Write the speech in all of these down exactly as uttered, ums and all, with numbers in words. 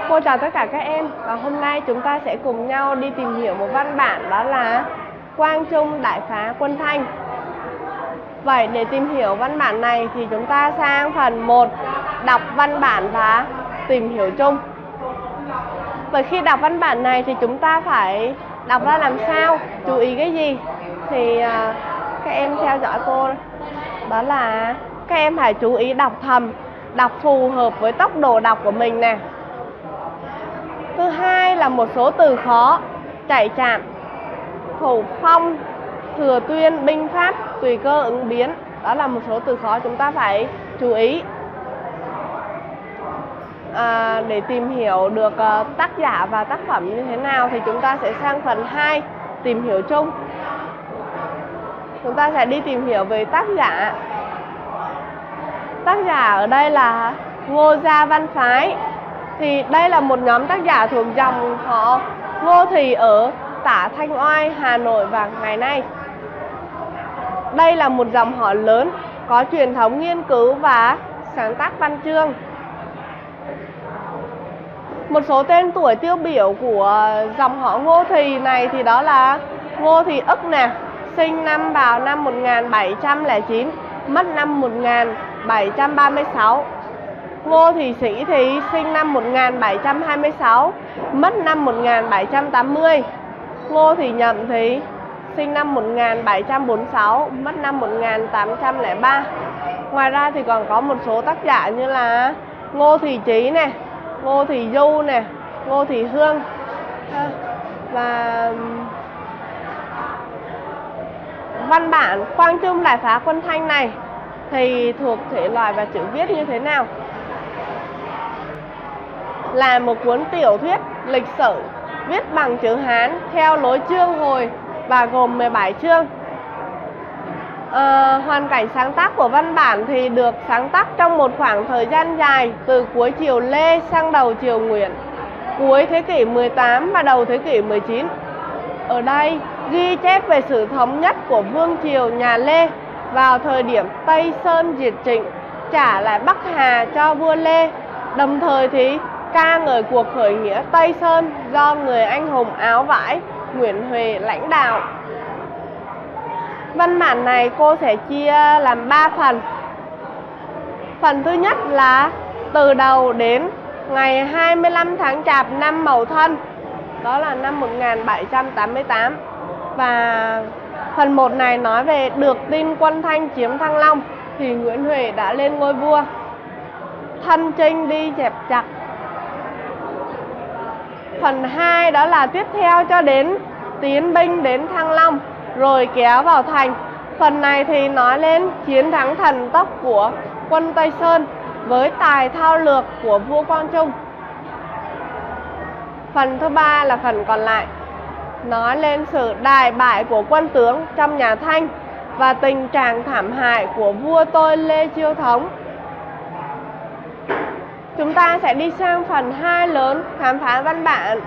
Cô chào tất cả các em, và hôm nay chúng ta sẽ cùng nhau đi tìm hiểu một văn bản, đó là Quang Trung đại phá quân Thanh. Vậy để tìm hiểu văn bản này thì chúng ta sang phần một, đọc văn bản và tìm hiểu chung. Vậy khi đọc văn bản này thì chúng ta phải đọc ra làm sao, chú ý cái gì? Thì uh, các em theo dõi cô, đó là các em phải chú ý đọc thầm, đọc phù hợp với tốc độ đọc của mình nè. Thứ hai là một số từ khó, chạy chạm, thủ phong, thừa tuyên, binh pháp, tùy cơ ứng biến. Đó là một số từ khó chúng ta phải chú ý. À, để tìm hiểu được uh, tác giả và tác phẩm như thế nào thì chúng ta sẽ sang phần hai, tìm hiểu chung. Chúng ta sẽ đi tìm hiểu về tác giả. Tác giả ở đây là Ngô Gia Văn Phái. Thì đây là một nhóm tác giả thuộc dòng họ Ngô Thì ở Tả Thanh Oai, Hà Nội và ngày nay. Đây là một dòng họ lớn, có truyền thống nghiên cứu và sáng tác văn chương. Một số tên tuổi tiêu biểu của dòng họ Ngô Thì này thì đó là Ngô Thì Ức nè, sinh năm vào năm một nghìn bảy trăm lẻ chín, mất năm một nghìn bảy trăm ba mươi sáu. Ngô Thì Sĩ thì sinh năm một nghìn bảy trăm hai mươi sáu, mất năm một nghìn bảy trăm tám mươi. Ngô Thì Nhậm thì sinh năm một nghìn bảy trăm bốn mươi sáu, mất năm một nghìn tám trăm lẻ ba. Ngoài ra thì còn có một số tác giả như là Ngô Thì Trí này, Ngô Thì Du này, Ngô Thì Hương. Và văn bản Quang Trung đại phá quân Thanh này thì thuộc thể loại và chữ viết như thế nào? Là một cuốn tiểu thuyết lịch sử viết bằng chữ Hán theo lối chương hồi và gồm mười bảy chương. À, hoàn cảnh sáng tác của văn bản thì được sáng tác trong một khoảng thời gian dài, từ cuối triều Lê sang đầu triều Nguyễn, cuối thế kỷ mười tám và đầu thế kỷ mười chín. Ở đây ghi chép về sự thống nhất của vương triều nhà Lê vào thời điểm Tây Sơn diệt Trịnh, trả lại Bắc Hà cho vua Lê, đồng thời thì ca ngợi cuộc khởi nghĩa Tây Sơn do người anh hùng áo vải Nguyễn Huệ lãnh đạo. Văn bản này cô sẽ chia làm ba phần. Phần thứ nhất là từ đầu đến ngày hai mươi lăm tháng Chạp năm Mậu Thân, đó là năm một nghìn bảy trăm tám mươi tám. Và phần một này nói về được tin quân Thanh chiếm Thăng Long thì Nguyễn Huệ đã lên ngôi vua. Thân chinh đi dẹp giặc. Phần hai đó là tiếp theo cho đến tiến binh đến Thăng Long rồi kéo vào thành. Phần này thì nói lên chiến thắng thần tốc của quân Tây Sơn với tài thao lược của vua Quang Trung. Phần thứ ba là phần còn lại, nói lên sự đại bại của quân tướng trong nhà Thanh và tình trạng thảm hại của vua tôi Lê Chiêu Thống. Chúng ta sẽ đi sang phần hai lớn, khám phá văn bản.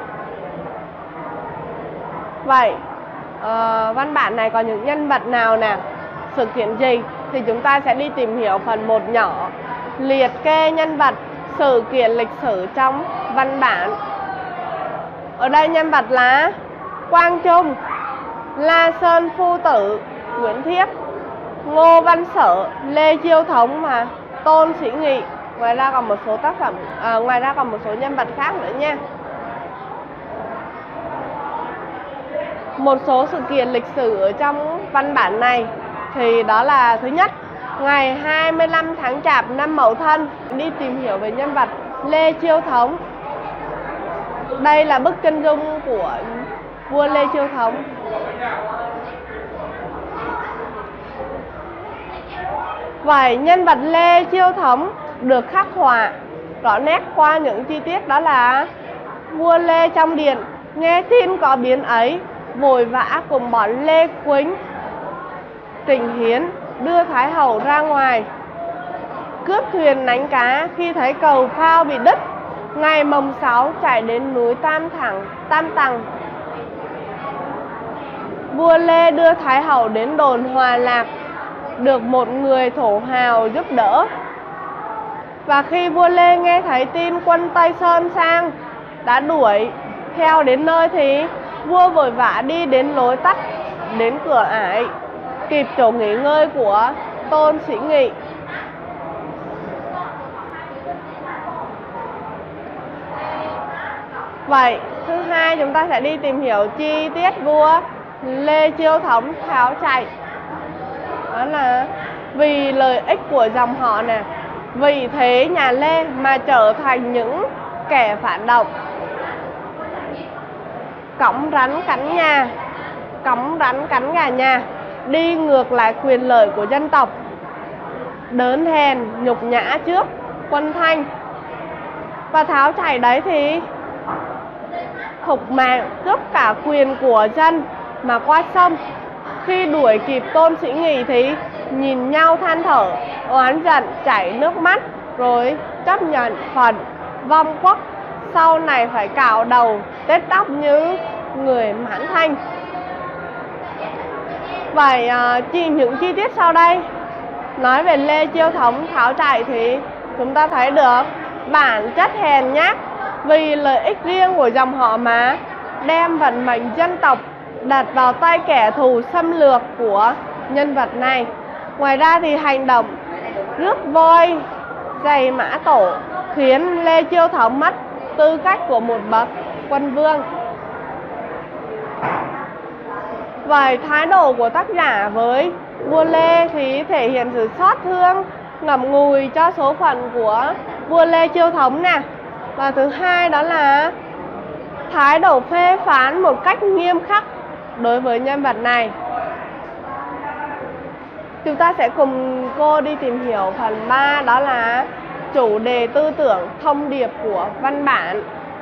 Vậy uh, văn bản này có những nhân vật nào nè, sự kiện gì thì chúng ta sẽ đi tìm hiểu phần một nhỏ, liệt kê nhân vật, sự kiện lịch sử trong văn bản. Ở đây nhân vật là Quang Trung, La Sơn Phu Tử, Nguyễn Thiếp, Ngô Văn Sở, Lê Chiêu Thống và Tôn Sĩ Nghị. Ngoài ra còn một số tác phẩm, à, ngoài ra còn một số nhân vật khác nữa nha. Một số sự kiện lịch sử ở trong văn bản này thì đó là thứ nhất, ngày hai mươi lăm tháng Chạp năm Mậu Thân, đi tìm hiểu về nhân vật Lê Chiêu Thống. Đây là bức chân dung của vua Lê Chiêu Thống. Vậy nhân vật Lê Chiêu Thống được khắc họa rõ nét qua những chi tiết, đó là vua Lê trong điện nghe tin có biến ấy, vội vã cùng bọn Lê Quýnh, Trịnh Hiến đưa Thái Hậu ra ngoài, cướp thuyền đánh cá. Khi thấy cầu phao bị đứt, ngày mồng sáu chạy đến núi Tam Thẳng, Tam Tằng. Vua Lê đưa Thái Hậu đến đồn Hòa Lạc, được một người thổ hào giúp đỡ. Và khi vua Lê nghe thấy tin quân Tây Sơn sang đã đuổi theo đến nơi thì vua vội vã đi đến lối tắt đến cửa ải, kịp chỗ nghỉ ngơi của Tôn Sĩ Nghị. Vậy thứ hai chúng ta sẽ đi tìm hiểu chi tiết vua Lê Chiêu Thống tháo chạy. Đó là vì lợi ích của dòng họ nè, vì thế nhà Lê mà trở thành những kẻ phản động, cõng rắn cắn nhà, cõng rắn cắn gà nhà, đi ngược lại quyền lợi của dân tộc, đớn hèn nhục nhã trước quân Thanh. Và tháo chạy đấy thì thục mạng cướp cả quyền của dân mà qua sông. Khi đuổi kịp Tôn Sĩ Nghị thì nhìn nhau than thở, oán giận chảy nước mắt, rồi chấp nhận phần vong quốc, sau này phải cạo đầu tết tóc như người Mãn Thanh. Vậy uh, chỉ những chi tiết sau đây nói về Lê Chiêu Thống tháo chạy thì chúng ta thấy được bản chất hèn nhát, vì lợi ích riêng của dòng họ mà đem vận mệnh dân tộc đặt vào tay kẻ thù xâm lược của nhân vật này. Ngoài ra thì hành động rước voi giày mã tổ khiến Lê Chiêu Thống mất tư cách của một bậc quân vương. Vậy thái độ của tác giả với vua Lê thì thể hiện sự xót thương ngậm ngùi cho số phận của vua Lê Chiêu Thống nè. Và thứ hai đó là thái độ phê phán một cách nghiêm khắc đối với nhân vật này. Chúng ta sẽ cùng cô đi tìm hiểu phần ba, đó là chủ đề tư tưởng thông điệp của văn bản.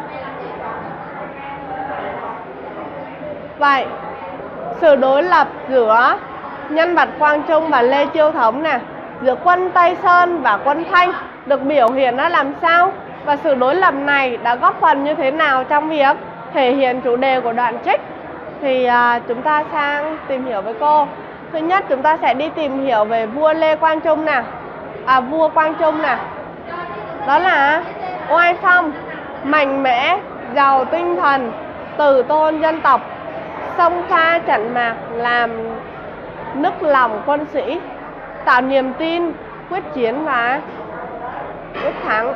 Vậy sự đối lập giữa nhân vật Quang Trung và Lê Chiêu Thống nè, giữa quân Tây Sơn và quân Thanh được biểu hiện nó làm sao, và sự đối lập này đã góp phần như thế nào trong việc thể hiện chủ đề của đoạn trích, thì à, chúng ta sang tìm hiểu với cô. Thứ nhất, chúng ta sẽ đi tìm hiểu về vua Lê Quang Trung nè, à vua Quang Trung nè. Đó là oai phong, mạnh mẽ, giàu tinh thần, từ tôn dân tộc, xông pha trận mạc làm nức lòng quân sĩ, tạo niềm tin, quyết chiến và quyết thắng.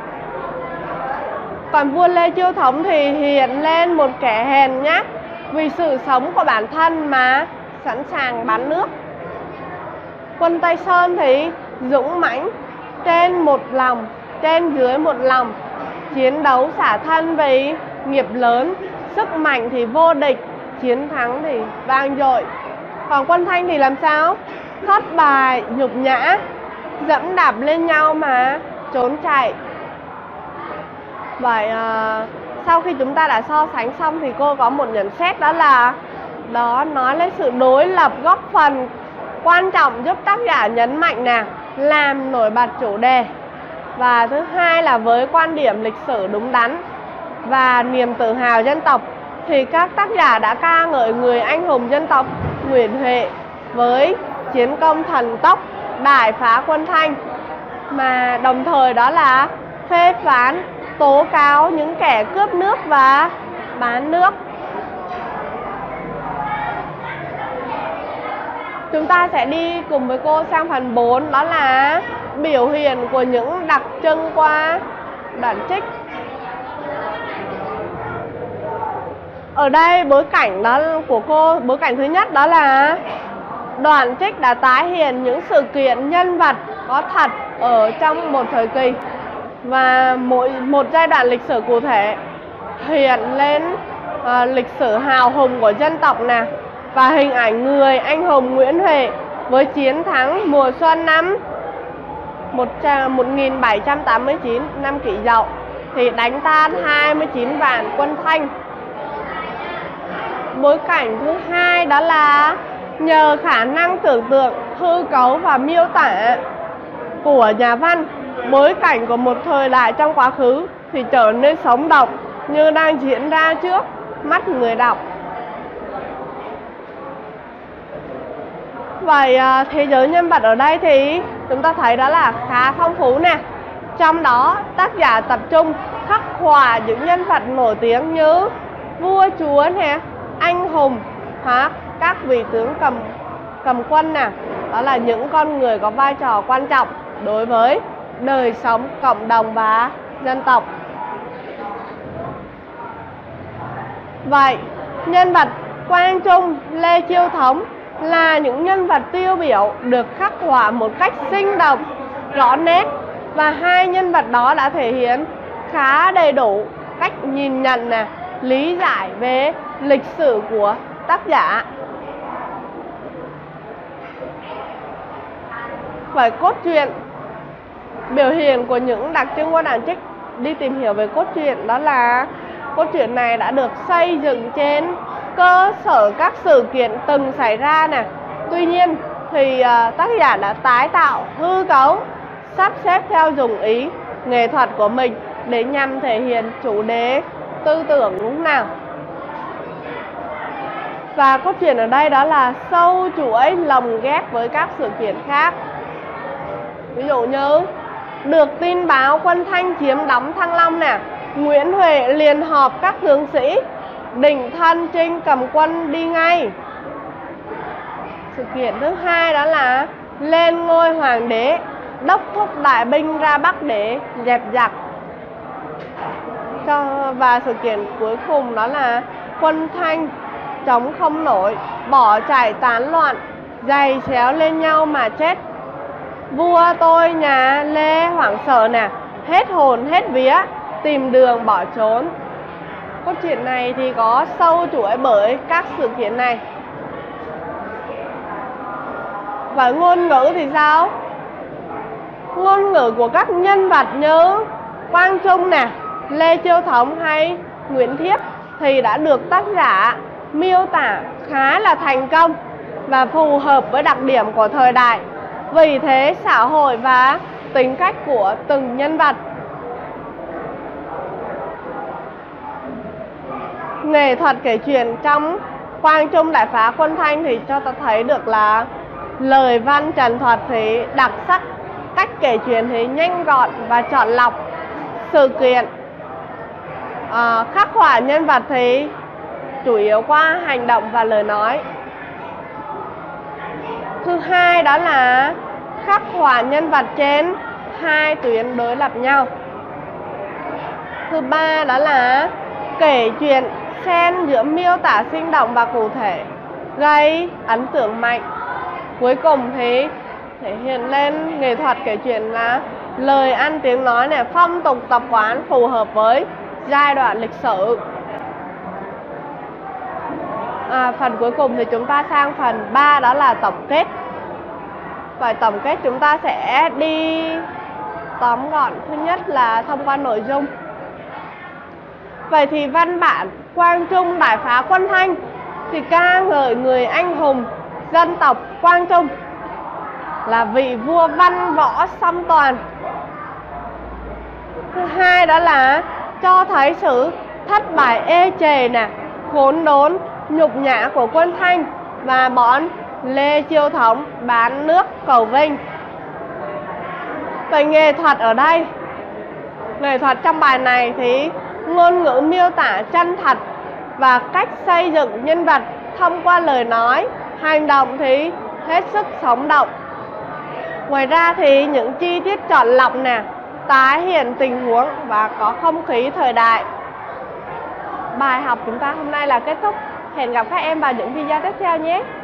Còn vua Lê Chiêu Thống thì hiện lên một kẻ hèn nhát, vì sự sống của bản thân mà sẵn sàng bán nước. Quân Tây Sơn thì dũng mãnh, trên một lòng, trên dưới một lòng, chiến đấu xả thân vì nghiệp lớn, sức mạnh thì vô địch, chiến thắng thì vang dội. Còn quân Thanh thì làm sao? Thất bại, nhục nhã, dẫm đạp lên nhau mà trốn chạy. Vậy à, sau khi chúng ta đã so sánh xong thì cô có một nhận xét, đó là đó nói lên sự đối lập góp phần quan trọng giúp tác giả nhấn mạnh nè, làm nổi bật chủ đề. Và thứ hai là với quan điểm lịch sử đúng đắn và niềm tự hào dân tộc thì các tác giả đã ca ngợi người anh hùng dân tộc Nguyễn Huệ với chiến công thần tốc đại phá quân Thanh, mà đồng thời đó là phê phán, tố cáo những kẻ cướp nước và bán nước. Chúng ta sẽ đi cùng với cô sang phần bốn, đó là biểu hiện của những đặc trưng qua đoạn trích. Ở đây bối cảnh đó của cô, bối cảnh thứ nhất đó là đoạn trích đã tái hiện những sự kiện nhân vật có thật ở trong một thời kỳ và mỗi một giai đoạn lịch sử cụ thể, hiện lên uh, lịch sử hào hùng của dân tộc nè, và hình ảnh người anh hùng Nguyễn Huệ với chiến thắng mùa xuân năm một nghìn bảy trăm tám mươi chín năm Kỷ Dậu thì đánh tan hai mươi chín vạn quân Thanh. Bối cảnh thứ hai đó là nhờ khả năng tưởng tượng, hư cấu và miêu tả của nhà văn, bối cảnh của một thời đại trong quá khứ thì trở nên sống động như đang diễn ra trước mắt người đọc. Vậy thế giới nhân vật ở đây thì chúng ta thấy đó là khá phong phú nè. Trong đó, tác giả tập trung khắc họa những nhân vật nổi tiếng như vua chúa nè, anh hùng hoặc các vị tướng cầm cầm quân nè. Đó là những con người có vai trò quan trọng đối với đời sống cộng đồng và dân tộc. Vậy, nhân vật Quang Trung, Lê Chiêu Thống là những nhân vật tiêu biểu được khắc họa một cách sinh động, rõ nét, và hai nhân vật đó đã thể hiện khá đầy đủ cách nhìn nhận nè, lý giải về lịch sử của tác giả. Vậy cốt truyện, biểu hiện của những đặc trưng của đàn trích đi tìm hiểu về cốt truyện đó là cốt truyện này đã được xây dựng trên cơ sở các sự kiện từng xảy ra nè. Tuy nhiên thì uh, tác giả đã tái tạo, hư cấu, sắp xếp theo dụng ý nghệ thuật của mình để nhằm thể hiện chủ đề tư tưởng lúc nào. Và cốt truyện ở đây đó là sâu chuỗi lồng ghép với các sự kiện khác. Ví dụ như được tin báo quân Thanh chiếm đóng Thăng Long nè, Nguyễn Huệ liền họp các tướng sĩ định thân chinh cầm quân đi ngay. Sự kiện thứ hai đó là lên ngôi hoàng đế, đốc thúc đại binh ra Bắc để dẹp giặc. Và sự kiện cuối cùng đó là quân Thanh chống không nổi, bỏ chạy tán loạn, giày xéo lên nhau mà chết. Vua tôi nhà Lê hoảng sợ nè, hết hồn hết vía, tìm đường bỏ trốn. Cốt truyện này thì có sâu chuỗi bởi các sự kiện này. Và ngôn ngữ thì sao? Ngôn ngữ của các nhân vật như Quang Trung nè, Lê Chiêu Thống hay Nguyễn Thiếp thì đã được tác giả miêu tả khá là thành công và phù hợp với đặc điểm của thời đại, vì thế xã hội và tính cách của từng nhân vật. Nghệ thuật kể chuyện trong Quang Trung đại phá quân Thanh thì cho ta thấy được là lời văn trần thuật thì đặc sắc, cách kể chuyện thì nhanh gọn và chọn lọc, sự kiện à, khắc họa nhân vật thì chủ yếu qua hành động và lời nói. Thứ hai đó là khắc họa nhân vật trên hai tuyến đối lập nhau. Thứ ba đó là kể chuyện xen giữa miêu tả sinh động và cụ thể, gây ấn tượng mạnh. Cuối cùng thì thể hiện lên nghệ thuật kể chuyện là lời ăn tiếng nói này, phong tục tập quán phù hợp với giai đoạn lịch sử. À, phần cuối cùng thì chúng ta sang phần ba đó là tổng kết. Vậy tổng kết chúng ta sẽ đi tóm gọn. Thứ nhất là thông qua nội dung. Vậy thì văn bản Quang Trung đại phá quân Thanh thì ca ngợi người anh hùng dân tộc Quang Trung là vị vua văn võ song toàn. Thứ hai đó là cho thấy sự thất bại ê chề nè, khốn đốn, nhục nhã của quân Thanh và bọn Lê Chiêu Thống bán nước cầu vinh. Vậy nghệ thuật ở đây, nghệ thuật trong bài này thì ngôn ngữ miêu tả chân thật và cách xây dựng nhân vật thông qua lời nói, hành động thì hết sức sống động. Ngoài ra thì những chi tiết chọn lọc nè, tái hiện tình huống và có không khí thời đại. Bài học chúng ta hôm nay là kết thúc. Hẹn gặp các em vào những video tiếp theo nhé.